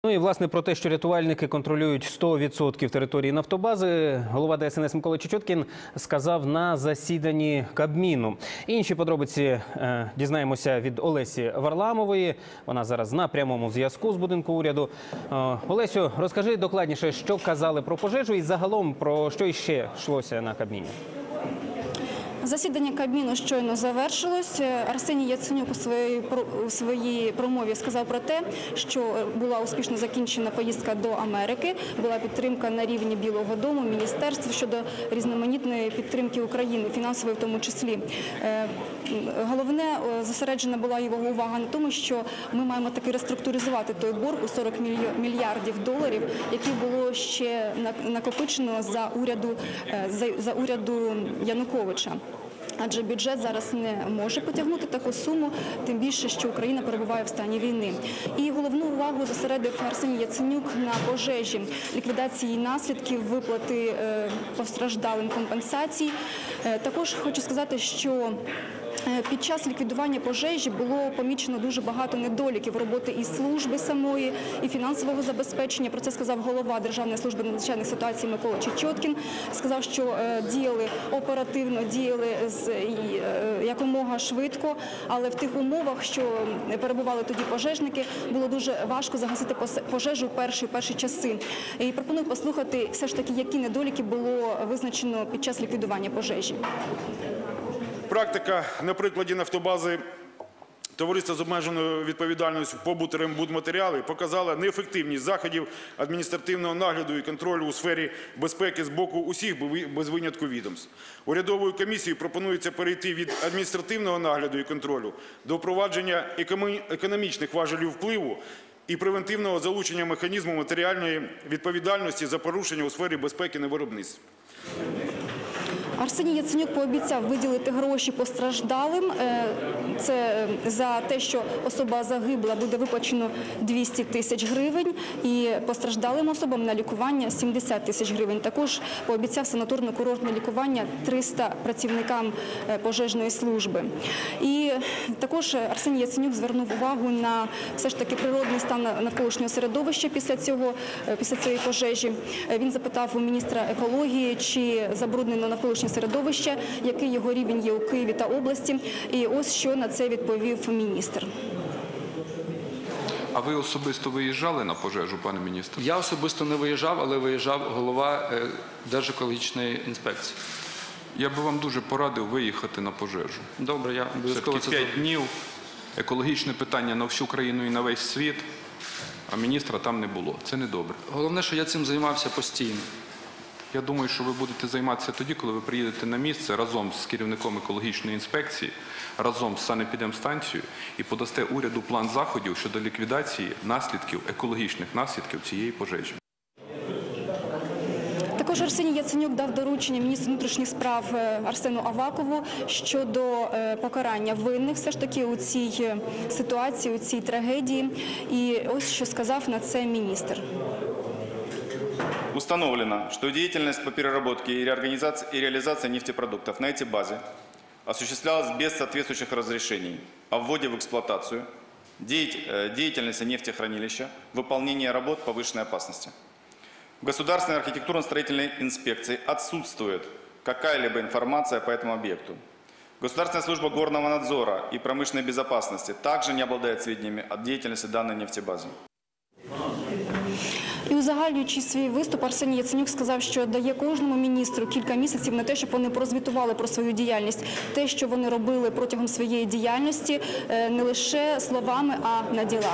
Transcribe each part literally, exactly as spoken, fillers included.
Ну і, власне, про те, що рятувальники контролюють сто відсотків території Нафтобази, голова Д С Н С Микола Чечоткін сказав на засіданні Кабміну. Інші подробиці е, дізнаємося від Олесі Варламової. Вона зараз на прямому зв'язку з будинку уряду. Е, Олесю, розкажи докладніше, що казали про пожежу і загалом про що іще йшлося на Кабміні. Засідання Кабміну щойно завершилось. Арсеній Яценюк у своїй, у своїй промові сказав про те, що була успішно закінчена поїздка до Америки, була підтримка на рівні Білого дому, міністерств щодо різноманітної підтримки України, фінансової в тому числі. Головне, зосереджена була його увага на тому, що ми маємо таки реструктуризувати той борг у сорок мільярдів доларів, який було ще накопичено за уряду, за, за уряду Януковича. Адже бюджет зараз не може потягнути таку суму, тим більше, що Україна перебуває в стані війни. І головну увагу зосередив Арсеній Яценюк на пожежі, ліквідації наслідків, виплати постраждалим компенсацій. Також хочу сказати, що під час ліквідування пожежі було помічено дуже багато недоліків роботи і служби самої, і фінансового забезпечення. Про це сказав голова Державної служби надзвичайних ситуацій Микола Чечоткін. Сказав, що діяли оперативно, діяли якомога швидко, але в тих умовах, що перебували тоді пожежники, було дуже важко загасити пожежу в перші, перші часи. І пропоную послухати все ж таки, які недоліки було визначено під час ліквідування пожежі. Практика на прикладі Нафтобази товариства з обмеженою відповідальністю «Побут Рембудматеріали» показала неефективність заходів адміністративного нагляду і контролю у сфері безпеки з боку усіх без винятку відомств. Урядовою комісією пропонується перейти від адміністративного нагляду і контролю до впровадження економічних важелів впливу і превентивного залучення механізму матеріальної відповідальності за порушення у сфері безпеки на виробництві. Арсеній Яценюк пообіцяв виділити гроші постраждалим. Це за те, що особа загибла, буде виплачено двісті тисяч гривень, і постраждалим особам на лікування сімдесят тисяч гривень. Також пообіцяв санаторно-курортне лікування триста працівникам пожежної служби. І також Арсеній Яценюк звернув увагу на все ж таки природний стан навколишнього середовища після цього, після цієї пожежі. Він запитав у міністра екології, чи забруднено навколишнє середовище, який його рівень є у Києві та області. І ось що на це відповів міністр. А ви особисто виїжджали на пожежу, пане міністр? Я особисто не виїжджав, але виїжджав голова Держекологічної інспекції. Я би вам дуже порадив виїхати на пожежу. Добре, я обов'язково це зроблю. П'ять днів, екологічне питання на всю країну і на весь світ, а міністра там не було. Це не добре. Головне, що я цим займався постійно. Я думаю, що ви будете займатися тоді, коли ви приїдете на місце разом з керівником екологічної інспекції, разом з санепідемстанцією і подасте уряду план заходів щодо ліквідації наслідків, екологічних наслідків цієї пожежі. Також Арсеній Яценюк дав доручення міністру внутрішніх справ Арсену Авакову щодо покарання винних все ж таки у цій ситуації, у цій трагедії. І ось що сказав на це міністр. Установлено, что деятельность по переработке и реализации нефтепродуктов на этой базе осуществлялась без соответствующих разрешений о вводе в эксплуатацию, деятельности нефтехранилища, выполнение работ повышенной опасности. В Государственной архитектурно-строительной инспекции отсутствует какая-либо информация по этому объекту. Государственная служба горного надзора и промышленной безопасности также не обладает сведениями о деятельности данной нефтебазы. І узагальнюючи свій виступ, Арсеній Яценюк сказав, що дає кожному міністру кілька місяців на те, щоб вони прозвітували про свою діяльність. Те, що вони робили протягом своєї діяльності, не лише словами, а на ділах.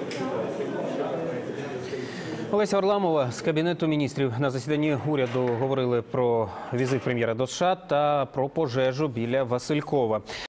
Олеся Варламова з Кабінету міністрів. На засіданні уряду говорили про візит прем'єра до США та про пожежу біля Василькова.